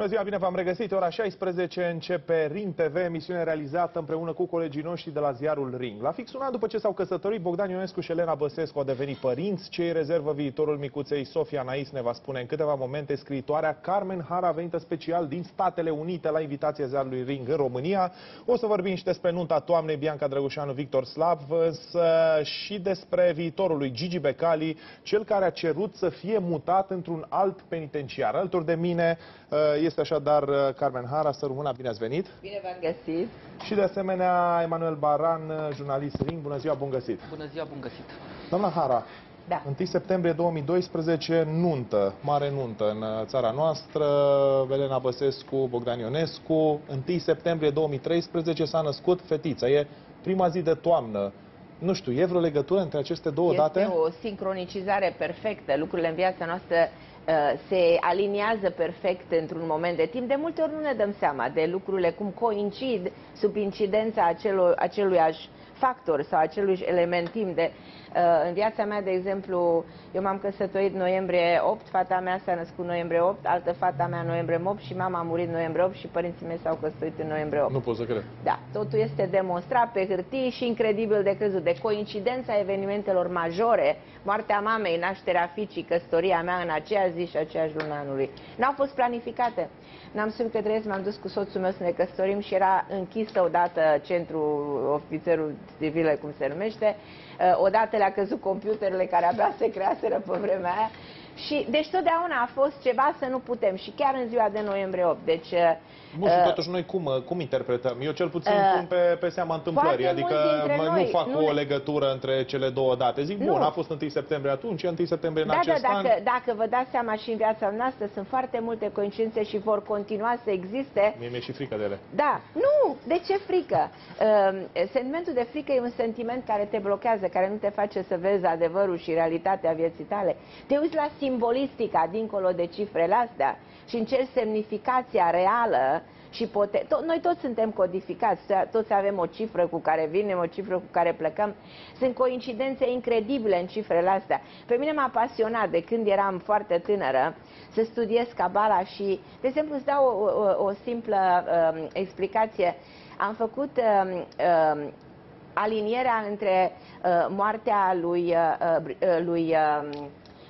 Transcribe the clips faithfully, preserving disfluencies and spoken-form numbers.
Bună ziua, bine v-am regăsit. Ora șaisprezece începe Ring T V, emisiune realizată împreună cu colegii noștri de la ziarul Ring. La fix un an după ce s-au căsătorit, Bogdan Ionescu și Elena Băsescu au devenit părinți. Ce îi rezervă viitorul micuței Sofia Nais ne va spune în câteva momente scriitoarea Carmen Hara, venită special din Statele Unite la invitația ziarului Ring în România. O să vorbim și despre nunta toamnei Bianca Drăgușanu, Victor Slav, și despre viitorul lui Gigi Becali, cel care a cerut să fie mutat într-un alt penitenciar. Alături de mine este așadar Carmen Hara. Să rămână, bine ați venit! Bine v-am găsit! Și de asemenea Emanuel Baran, jurnalist Ring. Bună ziua, bun găsit! Bună ziua, bun găsit! Doamna Hara, da. întâi septembrie două mii doisprezece, nuntă, mare nuntă în țara noastră, Elena Băsescu, Bogdan Ionescu. întâi septembrie două mii treisprezece s-a născut fetița. E prima zi de toamnă. Nu știu, e vreo legătură între aceste două este date? Este o sincronicizare perfectă. Lucrurile în viața noastră uh, se aliniază perfect într-un moment de timp. De multe ori nu ne dăm seama de lucrurile cum coincid sub incidența acelui, aceluiași factor sau acelui element timp de... Uh, în viața mea, de exemplu, eu m-am căsătorit noiembrie opt, fata mea s-a născut noiembrie opt, altă fata mea noiembrie opt și mama a murit noiembrie opt și părinții mei s-au căsătorit în noiembrie opt. Nu pot să cred. Da, totul este demonstrat pe hârtie și incredibil de crezut. De coincidența evenimentelor majore, moartea mamei, nașterea fiicii, căsătoria mea în aceeași zi și aceeași lună anului, n-au fost planificate. N-am spus că trăiesc, m-am dus cu soțul meu să ne căsătorim și era închisă odată centrul ofițerul civil, cum se numește. Odată le-a căzut computerele care abia se creaseră pe vremea aia. Și, deci totdeauna a fost ceva să nu putem și chiar în ziua de noiembrie opt. Deci, Bun, și uh, totuși noi cum, cum interpretăm? Eu cel puțin uh, pun pe, pe seama întâmplării, adică mă, noi, nu fac nu o ne... legătură între cele două date. Zic, nu. Bun, a fost întâi septembrie atunci, întâi septembrie în da, acest da, dacă, an. dacă vă dați seama și în viața noastră sunt foarte multe coincidențe și vor continua să existe. Mie mi-e și frică de ele. Da, nu, de ce frică? Uh, sentimentul de frică e un sentiment care te blochează, care nu te face să vezi adevărul și realitatea vieții tale. Te uiți la simbolistica dincolo de cifrele astea și încerci semnificația reală și pote... to noi toți suntem codificați, toți avem o cifră cu care vinem, o cifră cu care plecăm. Sunt coincidențe incredibile în cifrele astea. Pe mine m-a pasionat de când eram foarte tânără să studiez Cabala și, de exemplu, îți dau o, o, o simplă um, explicație. Am făcut um, um, alinierea între uh, moartea lui, uh, uh, lui uh,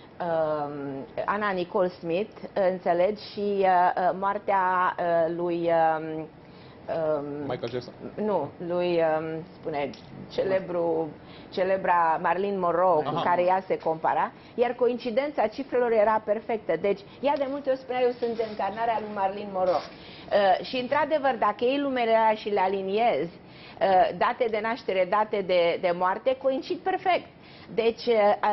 Uh, Anna Nicole Smith, uh, înțelegi, și uh, moartea uh, lui uh, uh, Michael Jackson. Nu, lui uh, spune celebru, celebra Marilyn Monroe. Aha. Cu care ea se compara, iar coincidența cifrelor era perfectă. Deci ea de multe ori spunea, eu sunt încarnarea lui Marilyn Monroe. Uh, și într-adevăr, dacă iei numele alea și le aliniezi, uh, date de naștere, date de, de moarte, coincid perfect. Deci,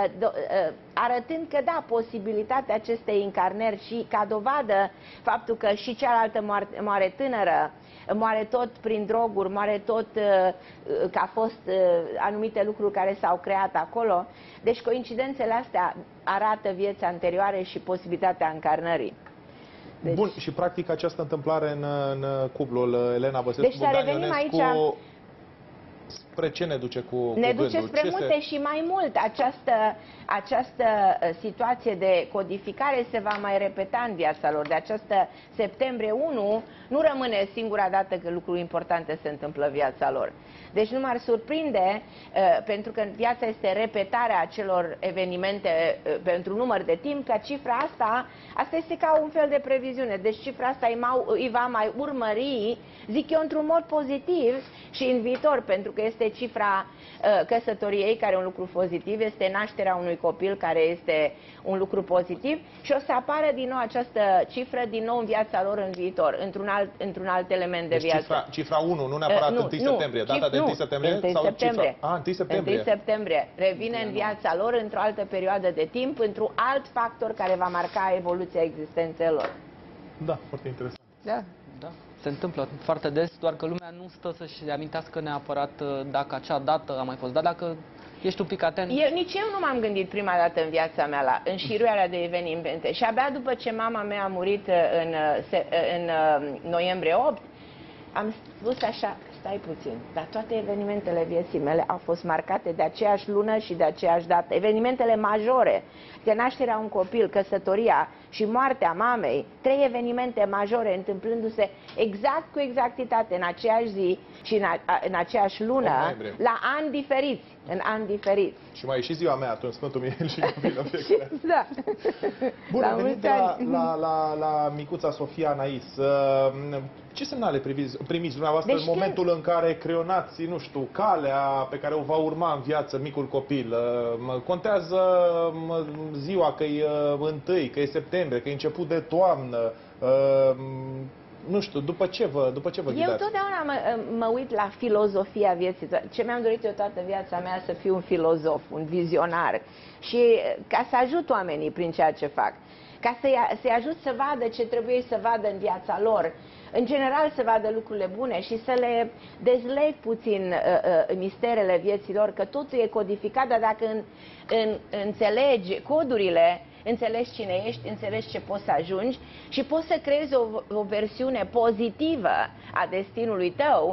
arătând că da, posibilitatea acestei încarnări și ca dovadă faptul că și cealaltă moare, moare tânără, moare tot prin droguri, moare tot că a fost anumite lucruri care s-au creat acolo. Deci coincidențele astea arată vieți anterioare și posibilitatea încarnării. Deci... Bun, și practic această întâmplare în, în cuplul Elena Băsescu, deci, Bogdan revenim Ionescu, aici... Spre ce ne duce cu, cu Ne gândul? duce spre ce multe se... și mai mult. Această, această situație de codificare se va mai repeta în viața lor. De această septembrie unu nu rămâne singura dată că lucruri importante se întâmplă în viața lor. Deci nu m-ar surprinde, pentru că viața este repetarea acelor evenimente pentru număr de timp, că cifra asta, asta este ca un fel de previziune. Deci cifra asta îi va mai urmări, zic eu, într-un mod pozitiv și în viitor, pentru că este cifra uh, căsătoriei, care e un lucru pozitiv, este nașterea unui copil, care este un lucru pozitiv, și o să apară din nou această cifră din nou în viața lor în viitor, într-un alt, într-un alt element de deci viață. Cifra, cifra unu, nu neapărat uh, nu, întâi septembrie, data nu, de întâi septembrie? întâi sau septembrie. Cifra... A, întâi septembrie. întâi septembrie. Revine în viața lor într-o altă perioadă de timp, într-un alt factor care va marca evoluția existenței lor. Da, foarte interesant. Da. Da. Se întâmplă foarte des, doar că lumea nu stă să-și amintească neapărat dacă acea dată a mai fost. Dar dacă ești un pic atent... Eu, nici eu nu m-am gândit prima dată în viața mea la înșiruirea de evenimente. Și abia după ce mama mea a murit în, în noiembrie opt, am spus așa, stai puțin, dar toate evenimentele vieții mele au fost marcate de aceeași lună și de aceeași dată. Evenimentele majore, că nașterea un copil, căsătoria și moartea mamei, trei evenimente majore întâmplându-se exact cu exactitate în aceeași zi și în, a, în aceeași lună, la ani diferiți, în ani diferiți. Și mai e și ziua mea atunci, Sfântul Mihail și copilul fiecare. Da. Bun, la venit la, la, la, la micuța Sofia Anais. Ce semnale priviți, primiți dumneavoastră deci în momentul când... în care creionați, nu știu, calea pe care o va urma în viață micul copil? Contează ziua, că e întâi, că e septembrie, că e început de toamnă. Nu știu, după ce vă, după ce vă ghidați? Eu totdeauna mă, mă uit la filozofia vieții. Ce mi-am dorit eu toată viața mea să fiu un filozof, un vizionar. Și ca să ajut oamenii prin ceea ce fac. Ca să-i să ajut să vadă ce trebuie să vadă în viața lor. În general să vadă lucrurile bune și să le dezleg puțin uh, uh, misterele vieții lor, că totul e codificat, dar dacă în, în, înțelegi codurile, înțelegi cine ești, înțelegi ce poți să ajungi și poți să creezi o, o versiune pozitivă a destinului tău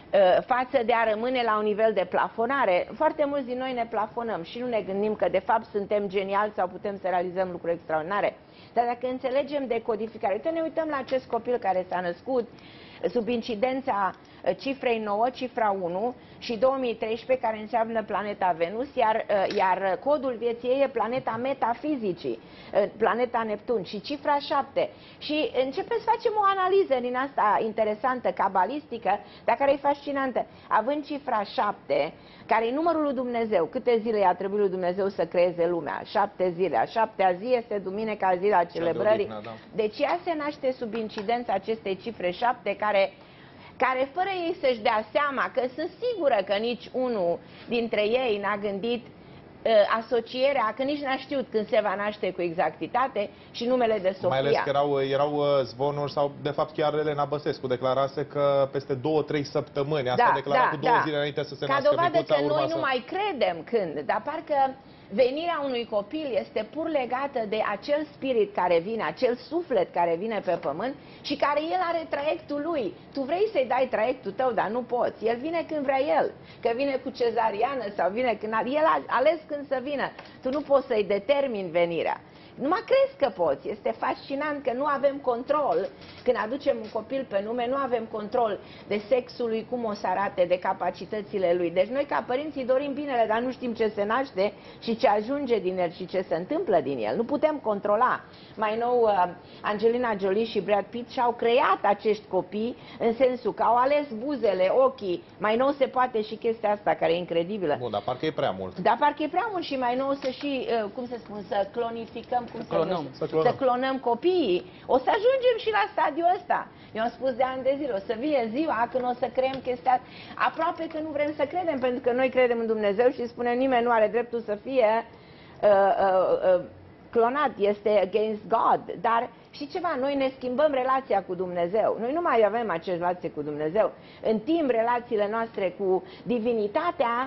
față de a rămâne la un nivel de plafonare. Foarte mulți din noi ne plafonăm și nu ne gândim că de fapt suntem geniali sau putem să realizăm lucruri extraordinare. Dar dacă înțelegem decodificare, uite, ne uităm la acest copil care s-a născut sub incidența cifrei nouă, cifra unu și două mii treisprezece, care înseamnă planeta Venus, iar, iar codul vieții ei e planeta metafizicii, planeta Neptun și cifra șapte. Și începem să facem o analiză din asta interesantă, cabalistică, dar care e fascinantă. Având cifra șapte, care e numărul lui Dumnezeu, câte zile i-a trebuit lui Dumnezeu să creeze lumea? Șapte zile. A șaptea zi este duminica, zila celebrării. De deci ea se naște sub incidența acestei cifre șapte, care care fără ei să-și dea seama, că sunt sigură că nici unul dintre ei n-a gândit uh, asocierea, că nici n-a știut când se va naște cu exactitate și numele de Sofia. Mai ales că erau, erau zvonuri sau de fapt chiar Elena Băsescu declarase că peste două, trei săptămâni, asta da, declara da, cu două da. zile înainte să se Ca nască dovadă micuța, că noi să... nu mai credem când, dar parcă venirea unui copil este pur legată de acel spirit care vine, acel suflet care vine pe pământ și care el are traiectul lui. Tu vrei să-i dai traiectul tău, dar nu poți. El vine când vrea el. Că vine cu cezariană sau vine când... El a ales când să vină. Tu nu poți să-i determini venirea. Numai crezi că poți. Este fascinant că nu avem control. Când aducem un copil pe lume, nu avem control de sexul lui, cum o să arate, de capacitățile lui. Deci noi ca părinți îi dorim binele, dar nu știm ce se naște și ce ajunge din el și ce se întâmplă din el. Nu putem controla. Mai nou, Angelina Jolie și Brad Pitt și-au creat acești copii în sensul că au ales buzele, ochii. Mai nou se poate și chestia asta care e incredibilă. Bun, dar parcă e prea mult. Dar parcă e prea mult și mai nou să și, cum să spun, să clonificăm, cum să, clonăm. să, clonăm. să clonăm copiii. O să ajungem și la stadiul ăsta. Eu am spus de ani de zile, o să vie ziua când o să creăm chestia. Aproape că nu vrem să credem, pentru că noi credem în Dumnezeu și spunem nimeni nu are dreptul să fie uh, uh, uh, clonat, este against God. Dar și ceva, noi ne schimbăm relația cu Dumnezeu. Noi nu mai avem aceeași relație cu Dumnezeu. În timp, relațiile noastre cu divinitatea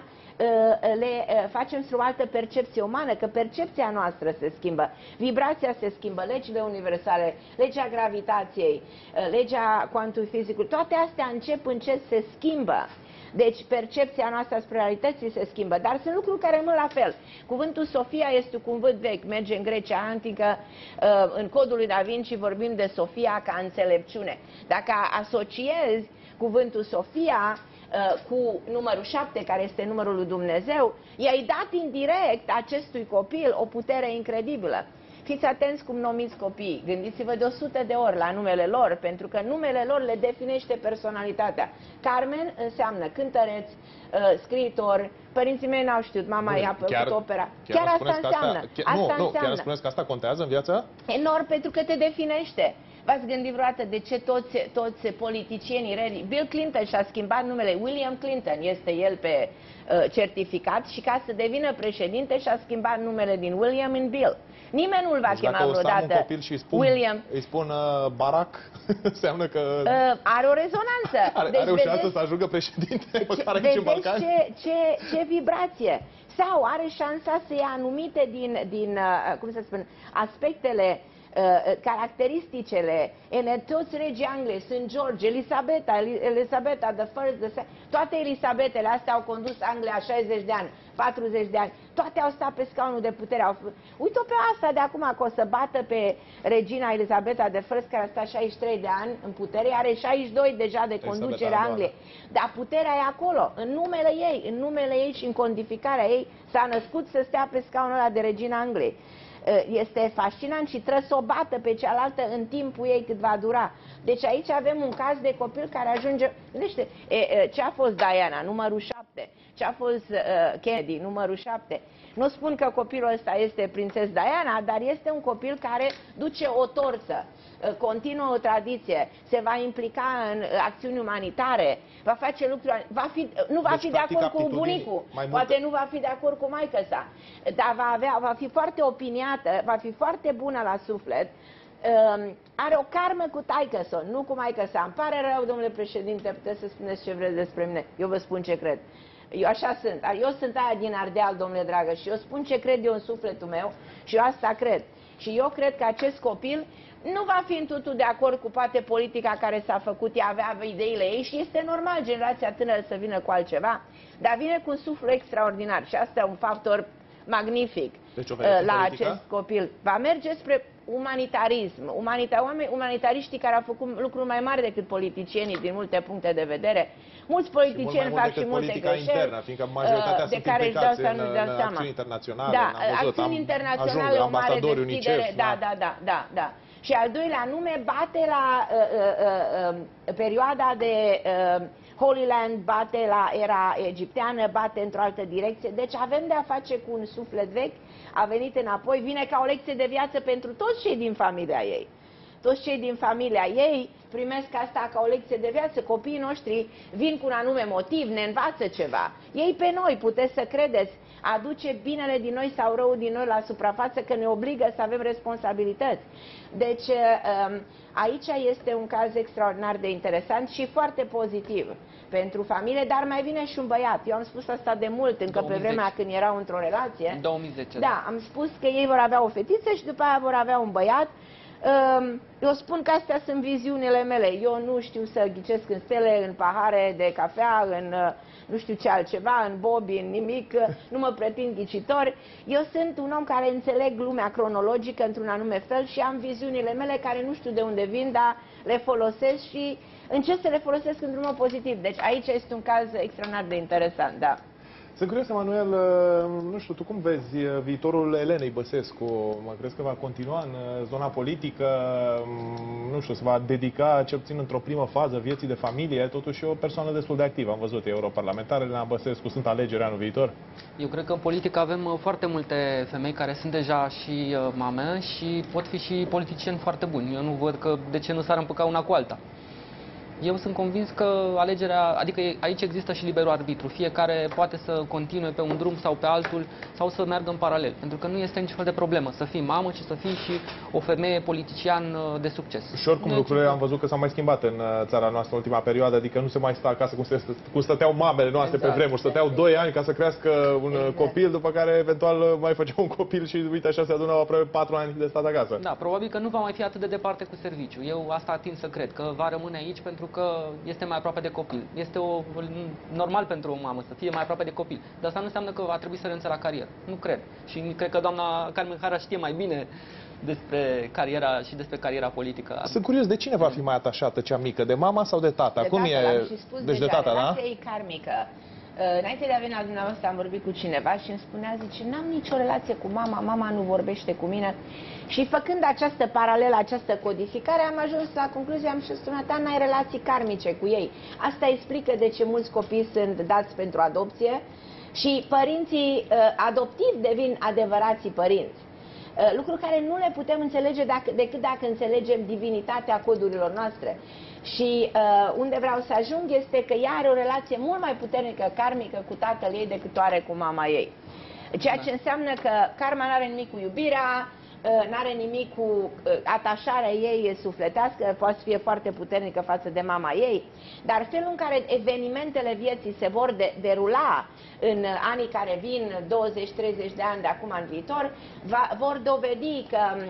le facem spre o altă percepție umană, că percepția noastră se schimbă, vibrația se schimbă, legile universale, legea gravitației, legea quantum fizicului, toate astea încep încet se schimbă. Deci percepția noastră asupra realității se schimbă, dar sunt lucruri care rămân la fel. Cuvântul Sofia este un cuvânt vechi, merge în Grecia antică, în codul lui Da Vinci vorbim de Sofia ca înțelepciune. Dacă asociezi cuvântul Sofia cu numărul șapte, care este numărul lui Dumnezeu, i-ai dat indirect acestui copil o putere incredibilă. Fiți atenți cum numiți copiii. Gândiți-vă de o sută de ori la numele lor, pentru că numele lor le definește personalitatea. Carmen înseamnă cântăreț, scriitor. Părinții mei n-au știut, mama i-a făcut opera. Chiar, chiar asta înseamnă. Asta, chiar, asta nu, înseamnă. Nu, chiar spuneți că asta contează în viața? Enorm, pentru că te definește. V-ați gândit vreodată de ce toți, toți politicienii reli... Bill Clinton și-a schimbat numele, William Clinton este el pe uh, certificat și ca să devină președinte și-a schimbat numele din William în Bill. Nimeni nu-l va deci chema vreodată un copil și spun, William. Îi spun uh, Barack, înseamnă că... Uh, are o rezonanță. Are, deci, are o șansă vedeți, să ajungă președinte, măcar vedeți în Balcani? ce, ce, ce vibrație. Sau are șansa să ia anumite din, din uh, cum să spun, aspectele caracteristicele, în toți regii Angliei sunt George, Elisabeta, Elisabeta the first, the second, toate Elisabetele astea au condus Anglia șaizeci de ani, patruzeci de ani, toate au stat pe scaunul de putere. Au... Uite-o pe asta de acum, că o să bată pe regina Elisabeta de first, care a stat șaizeci și trei de ani în putere, are șaizeci și doi deja de conducere a Angliei. Dar puterea e acolo, în numele ei, în numele ei și în codificarea ei s-a născut să stea pe scaunul ăla de regina Angliei. Este fascinant și trebuie să o bată pe cealaltă în timpul ei cât va dura. Deci aici avem un caz de copil care ajunge... Gândește, ce a fost Diana, numărul șapte, ce a fost Kennedy, numărul șapte. Nu spun că copilul ăsta este prințes Diana, dar este un copil care duce o torță, continuă o tradiție, se va implica în acțiuni umanitare, va face lucruri, va fi, nu va deci, fi de acord cu bunicul, poate nu va fi de acord cu maică sa, dar va, avea, va fi foarte opiniată, va fi foarte bună la suflet, are o karmă cu taică-sa, nu cu maică-sa. Îmi pare rău, domnule președinte, puteți să spuneți ce vreți despre mine, eu vă spun ce cred. Eu așa sunt. Eu sunt aia din Ardeal, domnule dragă, și eu spun ce cred eu în sufletul meu și eu asta cred. Și eu cred că acest copil nu va fi în totul de acord cu poate politica care s-a făcut, ea avea ideile ei și este normal generația tânără să vină cu altceva, dar vine cu un suflu extraordinar și asta e un factor magnific deci, la politica? Acest copil. Va merge spre umanitarism, Umanita, oameni, umanitariștii care au făcut lucruri mai mari decât politicienii din multe puncte de vedere. Mulți politicieni fac și multe greșeli internă, fiindcă majoritatea de care își dau în, în, în acțiuni internaționale. Da, acțiuni internaționale, o mare deschidere. Da, da, da, da, da. Și al doilea nume bate la uh, uh, uh, perioada de uh, Holy Land, bate la era egipteană, bate într-o altă direcție. Deci avem de a face cu un suflet vechi, a venit înapoi, vine ca o lecție de viață pentru toți cei din familia ei. Toți cei din familia ei primesc asta ca o lecție de viață. Copiii noștri vin cu un anume motiv, ne învață ceva. Ei pe noi, puteți să credeți, aduce binele din noi sau răul din noi la suprafață, că ne obligă să avem responsabilități. Deci aici este un caz extraordinar de interesant și foarte pozitiv pentru familie, dar mai vine și un băiat. Eu am spus asta de mult, încă două mii zece. Pe vremea când erau într-o relație. două mii zece. Da, am spus că ei vor avea o fetiță și după aia vor avea un băiat. Eu spun că astea sunt viziunile mele. Eu nu știu să ghicesc în stele, în pahare de cafea, în nu știu ce altceva, în bobi, în nimic, nu mă pretind ghicitor. Eu sunt un om care înțeleg lumea cronologică într-un anume fel și am viziunile mele care nu știu de unde vin, dar le folosesc și încerc să le folosesc într-un mod pozitiv. Deci aici este un caz extraordinar de interesant, da. Sunt curios, Emanuel, nu știu, tu cum vezi viitorul Elenei Băsescu? Mă crezi că va continua în zona politică, nu știu, se va dedica, cel puțin într-o primă fază, vieții de familie, totuși e o persoană destul de activă. Am văzut, e europarlamentară, Elena Băsescu, sunt alegeri anul viitor? Eu cred că în politică avem foarte multe femei care sunt deja și mame și pot fi și politicieni foarte buni. Eu nu văd că de ce nu s-ar împăca una cu alta. Eu sunt convins că alegerea, adică aici există și liberul arbitru. Fiecare poate să continue pe un drum sau pe altul sau să meargă în paralel. Pentru că nu este niciun fel de problemă să fii mamă, ci să fii și o femeie politician de succes. Și oricum deci, lucrurile am văzut că s-au mai schimbat în țara noastră în ultima perioadă. Adică nu se mai stă acasă cum, se, cum stăteau mamele noastre exact, pe vremuri. Stăteau doi ani ca să crească un exact. copil, după care eventual mai făceau un copil și uite așa se adunau aproape patru ani de stat acasă. Da, probabil că nu va mai fi atât de departe cu serviciu. Eu asta atind să cred, că va rămâne aici pentru că este mai aproape de copil. Este o, normal pentru o mamă să fie mai aproape de copil. Dar asta nu înseamnă că va trebui să renunțe la carieră. Nu cred. Și cred că doamna Carmen Hara știe mai bine despre cariera și despre cariera politică. Sunt curios, de cine va fi mai atașată cea mică? De mama sau de tata? De Cum tata, e? Deci de tata, da? Relația e karmică. Înainte de a veni la dumneavoastră am vorbit cu cineva și îmi spunea, zice, n-am nicio relație cu mama, mama nu vorbește cu mine. Și făcând această paralelă, această codificare, am ajuns la concluzia, am și spus, ta n-ai relații karmice cu ei. Asta explică de ce mulți copii sunt dați pentru adopție și părinții adoptivi devin adevărații părinți. Lucruri care nu le putem înțelege dacă, decât dacă înțelegem divinitatea codurilor noastre. Și uh, unde vreau să ajung este că ea are o relație mult mai puternică karmică cu tatăl ei decât o are cu mama ei. Ceea ce înseamnă că karma nu are nimic cu iubirea, uh, nu are nimic cu uh, atașarea ei sufletească, poate să fie foarte puternică față de mama ei, dar felul în care evenimentele vieții se vor de, derula în anii care vin, douăzeci treizeci de ani de acum în viitor, va, vor dovedi că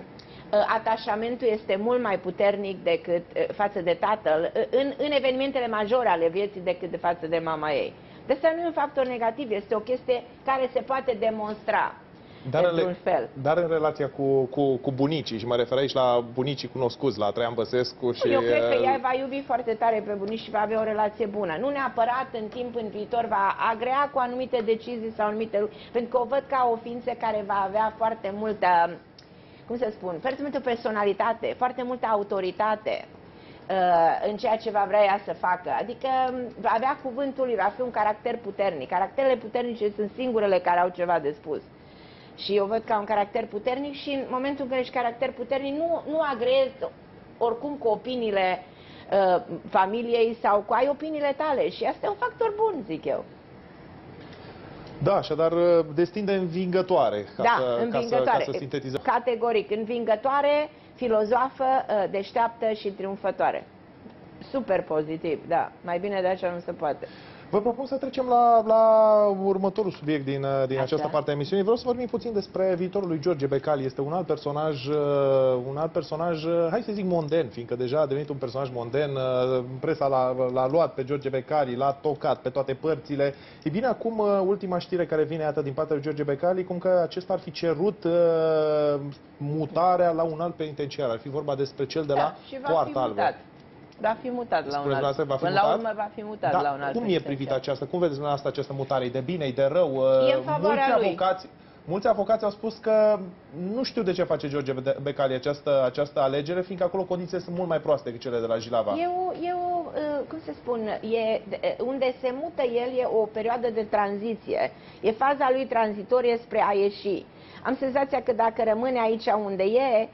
atașamentul este mult mai puternic decât față de tatăl în, în evenimentele majore ale vieții decât de față de mama ei. Deci nu e un factor negativ, este o chestie care se poate demonstra. Dar, într-un fel. dar în relația cu, cu, cu bunicii, și mă refer aici la bunicii cunoscuți, la Traian Băsescu și... Eu cred că ea va iubi foarte tare pe bunici și va avea o relație bună. Nu neapărat în timp, în viitor, va agrea cu anumite decizii sau anumite lucruri, pentru că o văd ca o ființă care va avea foarte multă, cum să spun, foarte multă personalitate, foarte multă autoritate uh, în ceea ce va vrea ea să facă. Adică va avea cuvântul, va fi un caracter puternic. Caracterele puternice sunt singurele care au ceva de spus. Și eu văd ca un caracter puternic și în momentul în care ești caracter puternic nu, nu agrezi oricum cu opiniile uh, familiei sau cu ai opiniile tale. Și asta e un factor bun, zic eu. Da, așadar destin de învingătoare, ca, da, să, învingătoare. Ca, să, ca să sintetizăm. Categoric, învingătoare, filozofă, deșteaptă și triumfătoare. Super pozitiv, da. Mai bine de așa nu se poate. Vă propun să trecem la, la următorul subiect din, din această parte a emisiunii. Vreau să vorbim puțin despre viitorul lui George Becali. Este un alt personaj, un alt personaj, hai să zic monden, fiindcă deja a devenit un personaj monden. Presa l-a luat pe George Becali, l-a tocat pe toate părțile. E bine, acum ultima știre care vine atât din partea lui George Becali, cum că acesta ar fi cerut uh, mutarea la un alt penitenciar. Ar fi vorba despre cel de da, la Poarta Albă. Va fi mutat la un alt. Va fi Până mutat? la urmă va fi mutat da, la un alt. Cum e privită aceasta? Cum vedeți dumneavoastră această mutare? E de bine, e de rău? E în favoarea mulți lui. avocați, mulți avocați au spus că nu știu de ce face George Becali această, această alegere, fiindcă acolo condițiile sunt mult mai proaste decât cele de la Jilava. Eu, eu cum să spun, e, unde se mută el e o perioadă de tranziție. E faza lui tranzitorie spre a ieși. Am senzația că dacă rămâne aici unde e,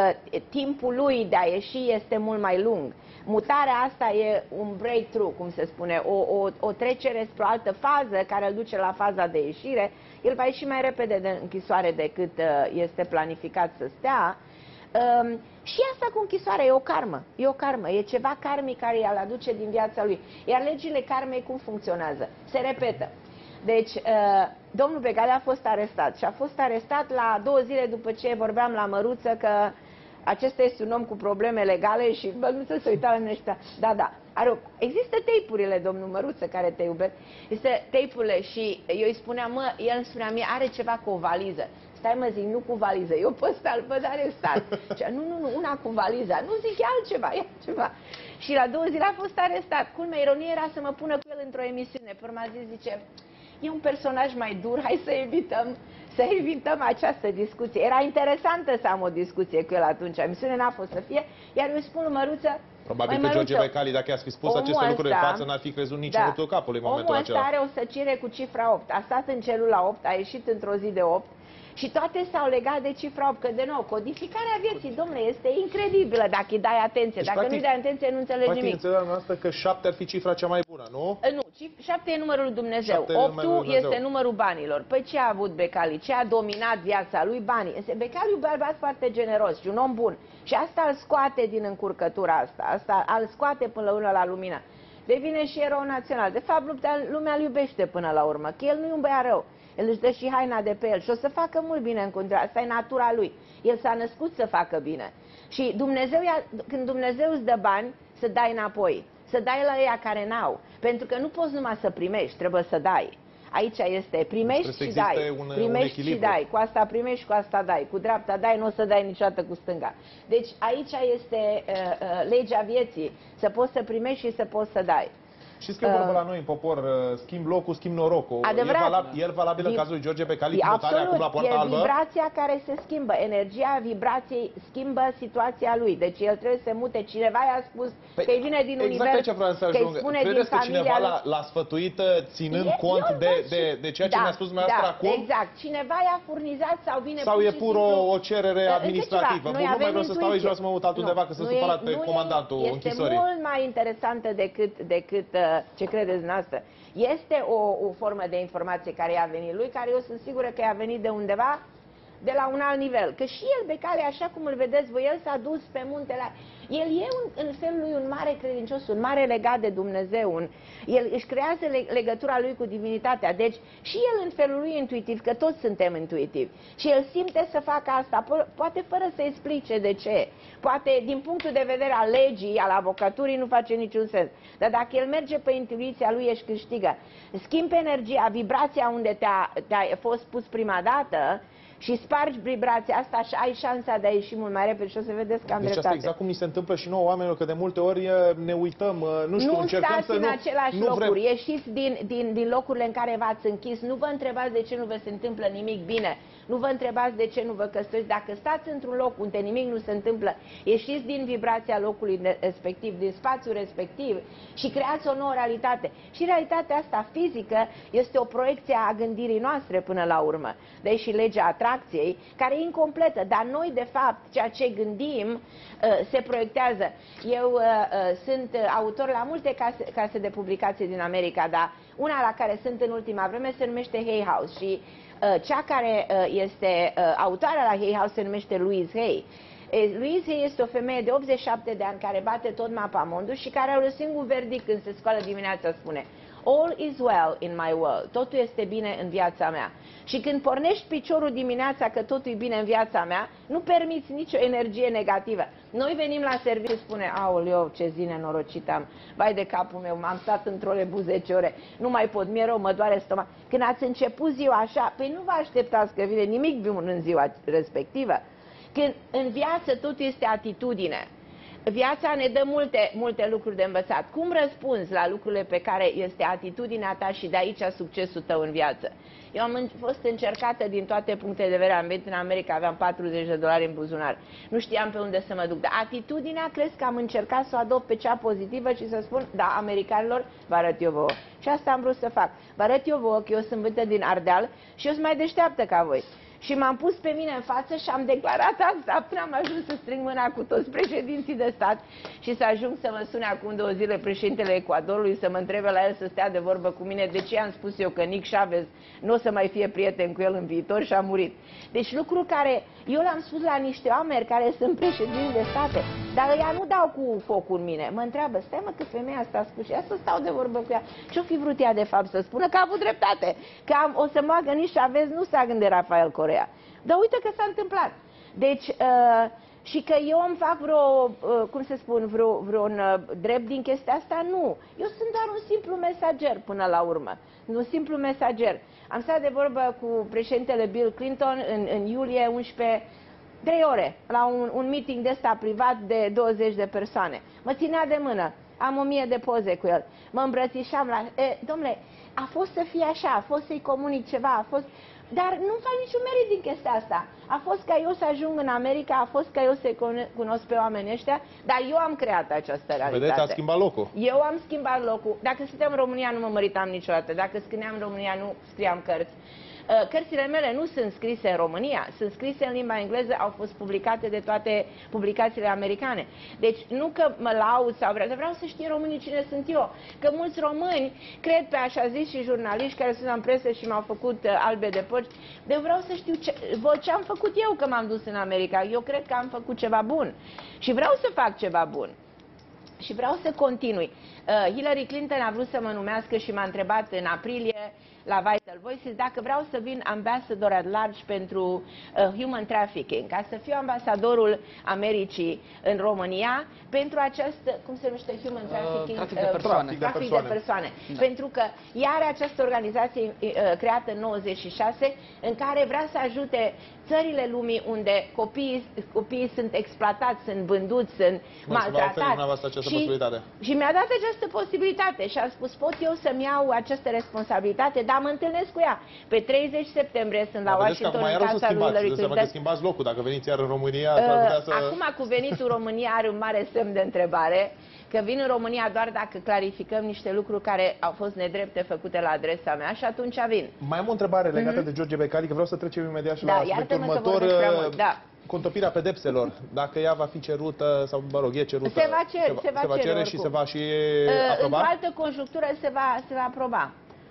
timpul lui de a ieși este mult mai lung. Mutarea asta e un breakthrough, cum se spune, o, o, o trecere spre o altă fază care îl duce la faza de ieșire. El va ieși mai repede de închisoare decât este planificat să stea. Um, și asta cu închisoarea e o karmă, e o karmă, e ceva karmic care îl aduce din viața lui. Iar legile karmei cum funcționează? Se repetă. Deci, uh, domnul Becali a fost arestat și a fost arestat la două zile după ce vorbeam la Măruță că acesta este un om cu probleme legale și Măruță se uita la mine și spunea, da, da, are o... există tape-urile, domnul Măruță, care te iubesc, este tape-urile și eu îi spuneam, mă, el îmi spunea mie, are ceva cu o valiză. Stai mă, zic, nu cu valiză, eu pe ăsta îl văd arestat. Cea, nu, nu, nu, una cu valiza, nu zic, e altceva, e altceva. Și la două zile a fost arestat. Culmea, ironie era să mă pună cu el într-o emisiune. Pe urmă a zis, zice, e un personaj mai dur, hai să evităm, să evităm această discuție. Era interesantă să am o discuție cu el atunci, emisiunea n-a fost să fie, iar eu spun, Măruță, probabil că George Becali, dacă i-a fi spus aceste lucruri în față, n-ar fi crezut nici da, în râtul capului în momentul omul acela. Omul ăsta are o săcire cu cifra opt. A stat în celula opt, a ieșit într-o zi de opt și toate s-au legat de cifra opt. Că, de nou, codificarea vieții, domnule, este incredibilă dacă îi dai atenție. Deci, dacă nu-i dai atenție, nu înțelegi nimic. Practic, înțelegerea noastră că șapte ar fi cifra cea mai bună, nu? Nu, șapte e numărul lui Dumnezeu. Optul este numărul banilor. Păi ce a avut Becali? Ce a dominat viața lui? Banii. Becali e un bărbat foarte generos și un om bun. Și asta îl scoate din încurcătura asta. Asta îl scoate până la urmă la lumină. Devine și erou național. De fapt, lumea îl iubește până la urmă, că el nu e un băiat rău. El își dă și haina de pe el și o să facă mult bine în continuare. Asta e natura lui. El s-a născut să facă bine. Și Dumnezeu, când Dumnezeu îți dă bani, să dai înapoi. Să dai la ăia care n-au. Pentru că nu poți numai să primești, trebuie să dai. Aici este, primești și dai. Un, primești un și dai. Cu asta primești și cu asta dai. Cu dreapta dai, nu o să dai niciodată cu stânga. Deci aici este uh, uh, legea vieții. Să poți să primești și să poți să dai. Știți că e vorba la noi în popor, schimb locul, schimb norocul. Adevărat. E valabil, el valabil în cazul lui George Becali, absolut, acum la Poarta e Albă? vibrația care se schimbă. Energia vibrației schimbă situația lui. Deci el trebuie să se mute. Cineva i-a spus păi, că îi vine din exact univers, ce vreau să ajung. spune Credeți din că cineva lui... l-a sfătuit ținând e, cont eu, de, de, de ceea ce da, mi-a spus dumneavoastră da, acum? Exact. Cineva i-a furnizat sau vine Sau e pur o, o cerere Da, administrativă. Bun, nu mai vreau să stau aici, vreau să mă mut altundeva, că sunt supărat pe comandantul închisorii. Este mult mai interesantă decât, decât ce credeți noastră. Este o, o formă de informație care i-a venit lui, care eu sunt sigură că i-a venit de undeva, de la un alt nivel. Că și el, Becali, așa cum îl vedeți voi, el s-a dus pe muntele. El e un, în felul lui un mare credincios, un mare legat de Dumnezeu. Un, el își creează legătura lui cu divinitatea. Deci și el în felul lui intuitiv, că toți suntem intuitivi. Și el simte să facă asta, po poate fără să explice de ce. Poate din punctul de vedere al legii, al avocaturii, nu face niciun sens. Dar dacă el merge pe intuiția lui, își câștigă. Schimbi energia, vibrația unde te-a te fost pus prima dată, și spargi vibrația asta și ai șansa de a ieși mult mai repede și o să vedeți că am deci dreptate. asta exact cum ni se întâmplă și nouă oamenilor, că de multe ori ne uităm, nu știu, nu încercăm să în nu... același nu locuri, vrem... ieșiți din, din, din locurile în care v-ați închis, nu vă întrebați de ce nu vă se întâmplă nimic bine, nu vă întrebați de ce nu vă căsătoriți. Dacă stați într-un loc unde nimic nu se întâmplă, ieșiți din vibrația locului respectiv, din spațiul respectiv și creați o nouă realitate. Și realitatea asta fizică este o proiecție a gândirii noastre până la urmă. Deci și legea atracției, care e incompletă, dar noi, de fapt, ceea ce gândim se proiectează. Eu uh, sunt autor la multe case, case de publicații din America, dar una la care sunt în ultima vreme se numește Hay House și uh, cea care uh, este uh, autoarea la Hay House se numește Louise Hay. Louise Hay este o femeie de optzeci și șapte de ani care bate tot mapamondul și care are un singur verdict când se scoală dimineața, spune: All is well in my world. Totul este bine în viața mea. Și când pornești piciorul dimineața că totul e bine în viața mea, nu permiți nicio energie negativă. Noi venim la serviciu și spune: aoleu, ce zi nenorocită am, vai de capul meu, m-am stat într-o rebuz zece ore, nu mai pot, mi-e rău, mă doare stomac. Când ați început ziua așa, păi nu vă așteptați că vine nimic bun în ziua respectivă. Când în viață totul este atitudine. Viața ne dă multe, multe lucruri de învățat. Cum răspunzi la lucrurile pe care este atitudinea ta și de aici succesul tău în viață? Eu am fost încercată din toate punctele de vedere. Am venit în America, aveam patruzeci de dolari în buzunar. Nu știam pe unde să mă duc. Dar atitudinea, crezi că am încercat să o adopt pe cea pozitivă și să spun: da, americanilor, vă arăt eu vouă. Și asta am vrut să fac. Vă arăt eu vouă că eu sunt vândă din Ardeal și eu sunt mai deșteaptă ca voi. Și m-am pus pe mine în față și am declarat asta până am ajuns să strâng mâna cu toți președinții de stat și să ajung să mă sune acum două zile președintele Ecuadorului să mă întrebe la el să stea de vorbă cu mine de ce am spus eu că Nick Chavez nu o să mai fie prieten cu el în viitor și a murit. Deci lucruri care eu le-am spus la niște oameni care sunt președinți de state, dar ea nu dau cu focul în mine. Mă întreabă: stai mă, că femeia asta a spus și ea să stau de vorbă cu ea. Ce-o fi vrut ea de fapt să spună? Că a avut dreptate, că am, o să moagă Nick Chavez, nu s-a gândit Rafael Correa. Dar uite că s-a întâmplat. Deci, uh, și că eu îmi fac vreo, uh, cum să spun, vreo, vreun uh, drept din chestia asta, nu. Eu sunt doar un simplu mesager până la urmă. Un simplu mesager. Am stat de vorbă cu președintele Bill Clinton în, în iulie unsprezece, trei ore, la un, un meeting de ăsta privat de douăzeci de persoane. Mă ținea de mână. Am o mie de poze cu el. Mă îmbrățișam la... E, domnule, a fost să fie așa, a fost să-i comunic ceva, a fost... Dar nu-mi fac niciun merit din chestia asta. A fost ca eu să ajung în America, a fost ca eu să-i cunosc pe oamenii ăștia, dar eu am creat această realitate. Vedeți, a schimbat locul. Eu am schimbat locul. Dacă suntem în România, nu mă măritam niciodată. Dacă scriam în România, nu scriam cărți. Cărțile mele nu sunt scrise în România, sunt scrise în limba engleză, au fost publicate de toate publicațiile americane. Deci nu că mă laud sau vreau, vreau să știe românii cine sunt eu. Că mulți români cred pe așa zis și jurnaliști care sunt în presă și m-au făcut albe de porci. De vreau să știu ce, ce am făcut eu că m-am dus în America. Eu cred că am făcut ceva bun și vreau să fac ceva bun. Și vreau să continui. Uh, Hillary Clinton a vrut să mă numească și m-a întrebat în aprilie la Vital Voices dacă vreau să vin ambassador at large pentru uh, human trafficking, ca să fiu ambasadorul Americii în România pentru acest, cum se numește, human trafficking? Uh, trafic de persoane. Trafic de trafic persoane. de persoane. Da. Pentru că ea are această organizație uh, creată în nouăzeci și șase în care vrea să ajute țările lumii unde copiii, copiii sunt exploatați, sunt vânduți, sunt maltratați. Și, și mi-a dat această posibilitate și a spus: pot eu să-mi iau această responsabilitate, dar mă întâlnesc cu ea. Pe treizeci septembrie sunt la da, Washington în casa lui Hillary Clinton. Că schimbați locul, dacă veniți iar în România, uh, să... Acum cu venitul România are un mare semn de întrebare, că vin în România doar dacă clarificăm niște lucruri care au fost nedrepte făcute la adresa mea și atunci vin. Mai am o întrebare legată Mm-hmm. de George Becali, că vreau să trecem imediat și Da, la subiectul următor. Da. Contopirea pedepselor, dacă ea va fi cerută, sau mă rog, e cerută, se va cere, se va, se va cere, cere oricum. și se va și uh, aproba? Într-o altă conjunctură se va, se va aproba.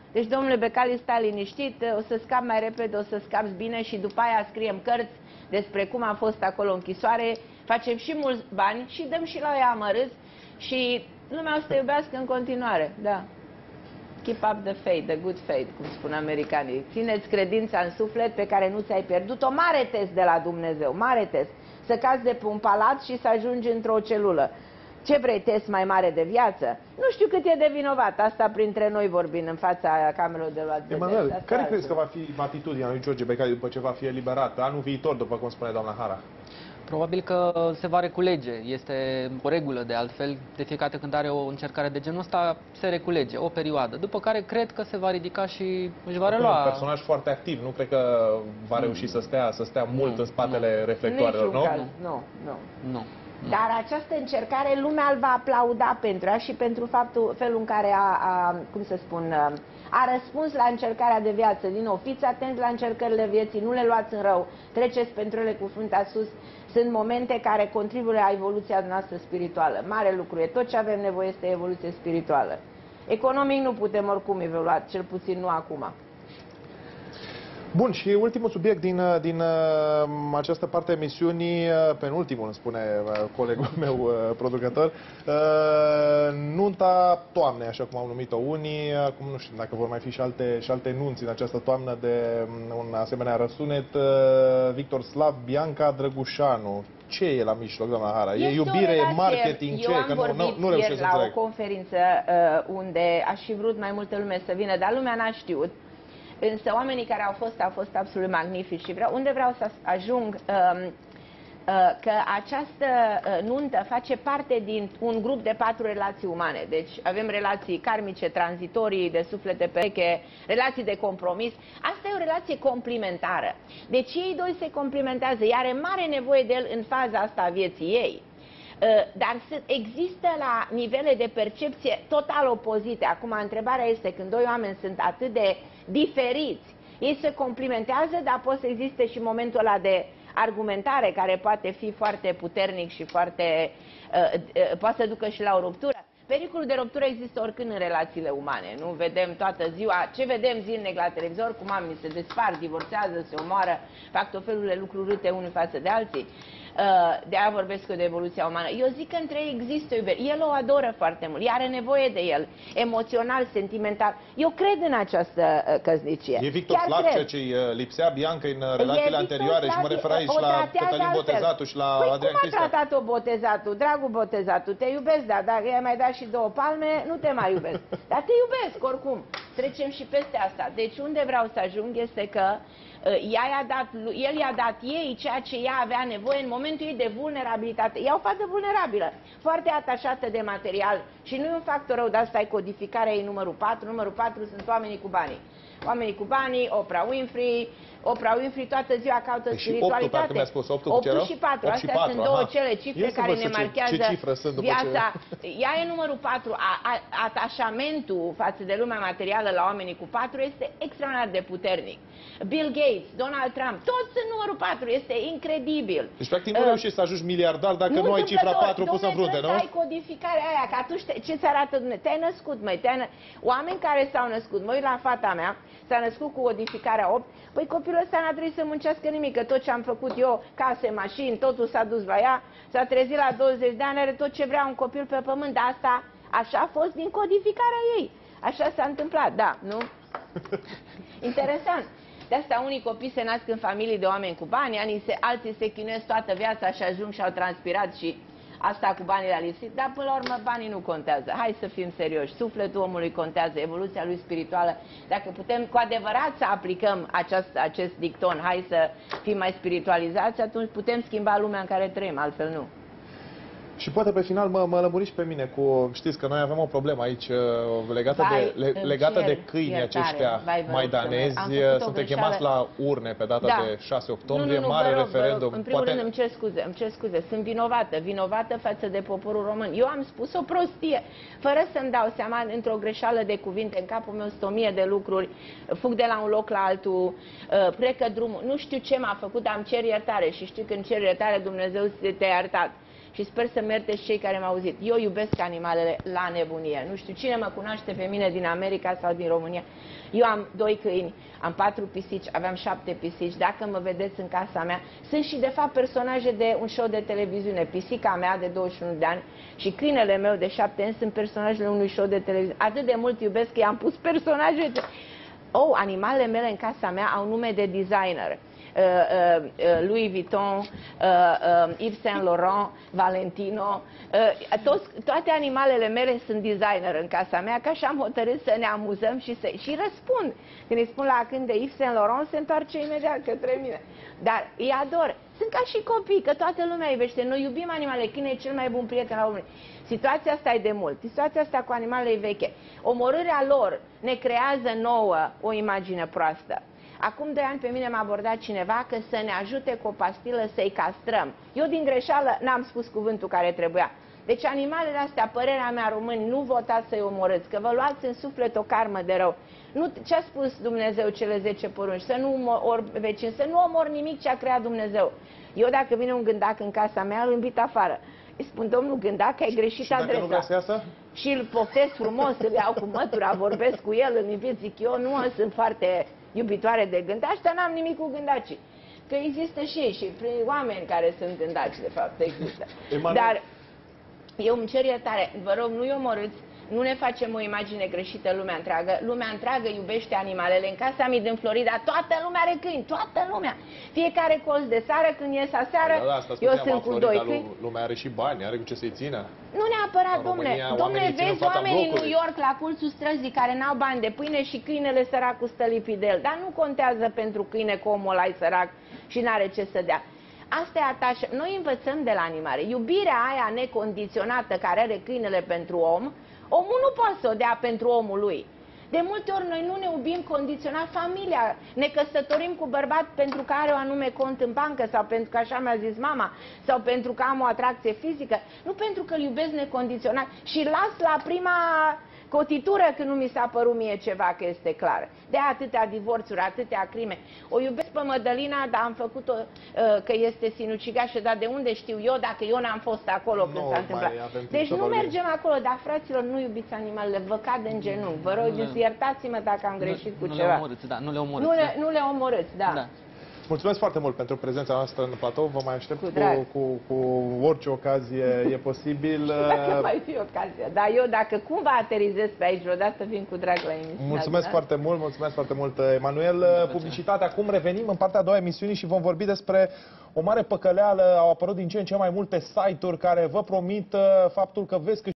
Deci, domnule Becali, stai liniștit, o să scap mai repede, o să scapi bine și după aia scriem cărți despre cum a fost acolo închisoare, facem și mulți bani și dăm și la ea amărâți și lumea o să te iubească în continuare, da. Keep up the faith, the good faith, cum spun americanii. Țineți credința în suflet pe care nu ți-ai pierdut-o. Mare test de la Dumnezeu, mare test. Să cazi de pe un palat și să ajungi într-o celulă. Ce vrei, test mai mare de viață? Nu știu cât e de vinovat, asta printre noi vorbind în fața camerelor de luat vedere. Emanuel, care crezi că va fi atitudinea lui George Becali după ce va fi eliberat anul viitor, după cum spune doamna Hara? Probabil că se va reculege. Este o regulă de altfel. De fiecare dată când are o încercare de genul ăsta, se reculege o perioadă. După care cred că se va ridica și își va relua. Un personaj foarte activ. Nu cred că va reuși să stea, să stea mult nu, în spatele nu. reflectoarelor, nu? Caz. Nu, nu. Nu. Dar această încercare lumea îl va aplauda pentru ea și pentru faptul, felul în care a, a, cum să spun, a răspuns la încercarea de viață. Din nou, fiți atenți la încercările vieții, nu le luați în rău, treceți pentru ele cu fruntea sus. Sunt momente care contribuie la evoluția noastră spirituală. Mare lucru e, tot ce avem nevoie este evoluție spirituală. Economic nu putem oricum evolua, cel puțin nu acum. Bun, și ultimul subiect din, din această parte a emisiunii, penultimul, îmi spune colegul meu producător, nunta toamnei, așa cum au numit-o unii. Acum nu știu dacă vor mai fi și alte, și alte nunți în această toamnă de un asemenea răsunet. Victor Slav, Bianca Drăgușanu. Ce e la mijloc, doamna Hara? E iubire, e marketing, ce? Eu am că vorbit nu, nu, nu ieri la înțeleg. o conferință uh, unde aș fi vrut mai multă lume să vină, dar lumea n-a știut. Însă oamenii care au fost, au fost absolut magnifici și vreau, unde vreau să ajung, um, uh, că această uh, nuntă face parte din un grup de patru relații umane. Deci avem relații karmice, tranzitorii, de suflete pereche, relații de compromis. Asta e o relație complementară. Deci ei doi se complementează, ea are mare nevoie de el în faza asta a vieții ei. Dar există la nivele de percepție total opozite. Acum, întrebarea este, când doi oameni sunt atât de diferiți, ei se complimentează, dar poate să existe și momentul ăla de argumentare, care poate fi foarte puternic și foarte, uh, uh, poate să ducă și la o ruptură. Pericolul de ruptură există oricând în relațiile umane. Nu vedem toată ziua, ce vedem zilnic la televizor, cum oamenii se despart, divorțează, se omoară, fac tot felul de lucruri râte unii față de alții. De aia vorbesc eu de evoluția umană. Eu zic că între ei există iubire. El o adoră foarte mult, ea are nevoie de el, emoțional, sentimental. Eu cred în această căsnicie. E Victor Slav ceea ce lipsea Bianca în relațiile anterioare și mă refer aici la Cătălin Botezatu și la păi Adrian Cristea. Cum a tratat-o Botezatu? Dragul Botezatu, te iubesc, da, dacă i-ai mai dat și două palme, nu te mai iubesc. Dar te iubesc, oricum. Trecem și peste asta. Deci unde vreau să ajung este că ea i-a dat, el i-a dat ei ceea ce ea avea nevoie în momentul ei de vulnerabilitate. Ea o fată vulnerabilă, foarte atașată de material și nu e un factor rău, de asta e codificarea ei numărul patru. Numărul patru sunt oamenii cu banii. Oamenii cu banii, Oprah Winfrey, Oprah Winfrey toată ziua caută e spiritualitate. Și spus, optul optul și patru. Astea patru, sunt două aha. cele cifre care ne marchează ce, ce viața. Ce... Ea e numărul patru. A, a, atașamentul față de lumea materială la oamenii cu patru este extraordinar de puternic. Bill Gates, Donald Trump, toți sunt numărul patru. Este incredibil. Deci, practic, nu uh, reușești să ajungi miliardar dacă nu, nu ai cifra patru pusă în frunte, nu? ai codificarea aia, că atunci te, ce ți arată Dumnezeu? Te-ai născut, măi, te nă... Oameni care s-au născut, măi, la fata mea, s-a născut cu codificarea opt, păi copilul ăsta n-a trebuit să muncească nimic, că tot ce am făcut eu, case, mașini, totul s-a dus la ea, s-a trezit la douăzeci de ani, are tot ce vrea un copil pe pământ, dar asta, așa a fost din codificarea ei. Așa s-a întâmplat, da, nu? Interesant. De asta unii copii se nasc în familii de oameni cu bani, alții se, alții se chinuiesc toată viața și ajung și au transpirat și asta cu banii la lipsit, dar până la urmă banii nu contează. Hai să fim serioși, sufletul omului contează, evoluția lui spirituală. Dacă putem cu adevărat să aplicăm acest, acest dicton, hai să fim mai spiritualizați, atunci putem schimba lumea în care trăim, altfel nu. Și poate pe final mă, mă lămuriți pe mine cu, știți că noi avem o problemă aici legată, vai, de, le, legată cer, de câinii aceștia vai, maidanezi. Suntem chemați la urne pe data da. de șase octombrie, nu, nu, nu, mare vă rog, referendum. Vă rog. În primul poate... rând îmi cer scuze, îmi cer scuze, sunt vinovată, vinovată față de poporul român. Eu am spus o prostie, fără să-mi dau seama, într-o greșeală de cuvinte, în capul meu sunt o mie de lucruri, fug de la un loc la altul, plecă drumul, nu știu ce m-a făcut, dar îmi cer iertare și știu că îmi cer iertare, Dumnezeu te-a iertat. și sper să merte și cei care m-au auzit. Eu iubesc animalele la nebunie. Nu știu cine mă cunoaște pe mine din America sau din România. Eu am doi câini, am patru pisici, aveam șapte pisici. Dacă mă vedeți în casa mea, sunt și de fapt personaje de un show de televiziune. Pisica mea de douăzeci și unu de ani și câinele meu de șapte ani sunt personajele unui show de televiziune. Atât de mult iubesc că i-am pus personaje. De... Oh, animalele mele în casa mea au nume de designer. Uh, uh, uh, Louis Vuitton, uh, uh, Yves Saint Laurent, Valentino, uh, toți, toate animalele mele sunt designer în casa mea, că așa am hotărât să ne amuzăm și, să, și răspund. Când îi spun la când de Yves Saint Laurent, se întoarce imediat către mine. Dar îi ador. Sunt ca și copii, că toată lumea iubește. Noi iubim animale, câine e cel mai bun prieten al omului. Situația asta e de mult. Situația asta cu animalele e veche. Omorârea lor ne creează nouă o imagine proastă. Acum doi ani pe mine m-a abordat cineva că să ne ajute cu o pastilă să-i castrăm. Eu din greșeală n-am spus cuvântul care trebuia. Deci animalele astea, părerea mea, români, nu votați să-i omorâți, că vă luați în suflet o karmă de rău. Nu, ce-a spus Dumnezeu cele zece porunci? Să nu omor vecin, să nu omor nimic ce a creat Dumnezeu. Eu dacă vine un gândac în casa mea, îl invit afară. Îi spun, domnul gândac, ai greșit și adresa. Nu vrea să iasă? Și îl poftesc frumos, îl iau cu mătura, vorbesc cu el, îl invit, zic eu, nu sunt foarte iubitoare de gândaci, dar n-am nimic cu gândacii. Că există și ei, și oameni care sunt gândaci, de fapt, există. Emanuel. Dar eu îmi cer iertare, vă rog, nu-i omorâți, nu ne facem o imagine greșită lumea întreagă. Lumea întreagă iubește animalele. În casa mea din Florida, toată lumea are câini, toată lumea. Fiecare colț de seară, când ies aseară, da, da, asta eu spuneam, sunt cu Florida, doi câini. Lumea are și bani, are cu ce să-i țină. Nu neapărat, În domnule. România, Domnule, oamenii țin în vezi fața oamenii în New blocului. York, la colțul străzii, care n-au bani de pâine și câinele săracul stă lipit de el. Dar nu contează pentru câine că omul ăla e sărac și n-are ce să dea. Asta e atașă. Noi învățăm de la animale. Iubirea aia necondiționată care are câinele pentru om, omul nu poate să o dea pentru omul lui. De multe ori noi nu ne iubim condiționat familia. Ne căsătorim cu bărbat pentru că are o anume cont în bancă sau pentru că așa mi-a zis mama sau pentru că am o atracție fizică. Nu pentru că îl iubesc necondiționat și las la prima cotitură când nu mi s-a părut mie ceva că este clar. De atâtea divorțuri, atâtea crime. O iubesc pe Mădălina, dar am făcut-o uh, că este sinucigașă, dar de unde știu eu dacă eu n-am fost acolo când Nu s-a întâmplat? Deci nu mergem acolo, dar fraților, nu iubiți animalele, vă cad în genunchi. Vă rog, iertați-mă dacă am greșit nu, cu nu ceva. Le omorâți, da, nu le omorâți. Nu le, da. nu le omorâți, da. Da. Mulțumesc foarte mult pentru prezența noastră în platou. Vă mai aștept Cu cu, drag. cu, cu orice ocazie e posibil. Dacă mai fi ocazia. Dar eu, dacă cumva aterizez pe aici vreodată, vin cu drag la emisiune. Mulțumesc da? foarte mult, mulțumesc foarte mult, Emanuel. Publicitate. Acum revenim în partea a doua a emisiunii și vom vorbi despre o mare păcăleală. Au apărut din ce în ce mai multe site-uri care vă promit faptul că veți câștiga